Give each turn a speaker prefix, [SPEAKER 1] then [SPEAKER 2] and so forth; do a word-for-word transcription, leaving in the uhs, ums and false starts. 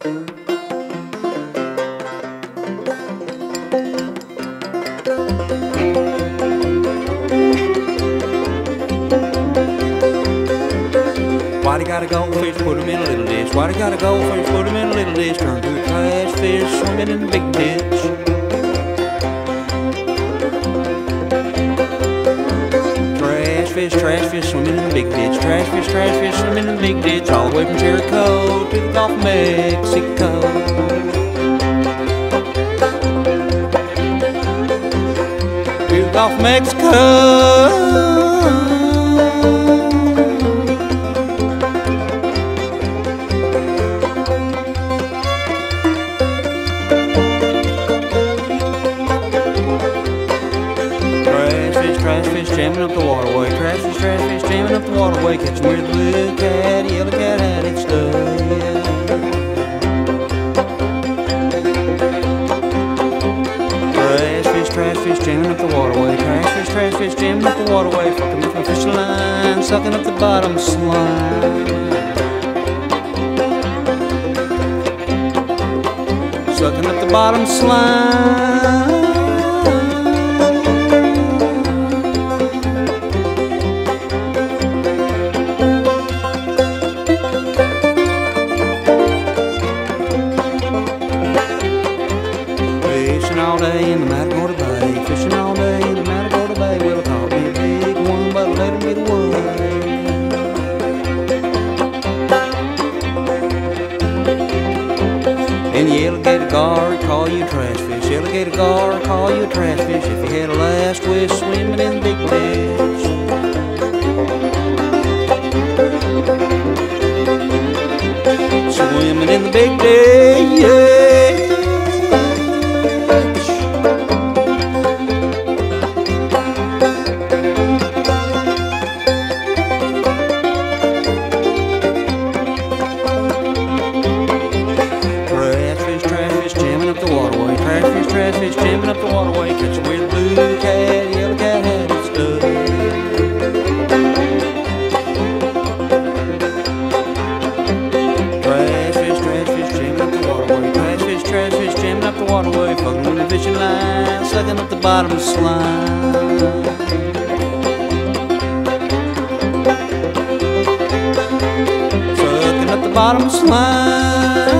[SPEAKER 1] Why they gotta go fish, put them in a little dish? Why they gotta go fish, put them in a little dish? Turn to a trash fish, swimming in the big ditch. Trash fish, trash fish, swimming in the big ditch. Trash fish, trash fish, swimming in the big ditch. All the way from Jericho to the Gulf of Mexico. To the Gulf of Mexico. Trash fish jamming up the waterway. Trash fish, trash fish jamming up the waterway. Catch 'em with a blue cat, yellow cat had its stuff. Trash fish, trash fish jamming up the waterway. Trash fish, trash fish jamming up the waterway. Fucking with my fishing line, sucking up the bottom slime. Sucking up the bottom slime. Fishing all day in the Matagorda Bay. Fishing all day in the Matagorda Bay. Well, I caught me a big one, but I let him get away. And the alligator gar call you a trash fish. The alligator gar call you a trash fish if you had a last wish swimming in the big ditch. Swimming in the big ditch, yeah. Trash fish, trash fish, jamming up the waterway. Catch a weird blue cat, yellow cat had its stuff. Trash fish, trash fish, jamming up the waterway. Trash fish, trash fish, jamming up the waterway. Fucking with a fishing line, sucking up the bottom slime. Sucking up the bottom slime.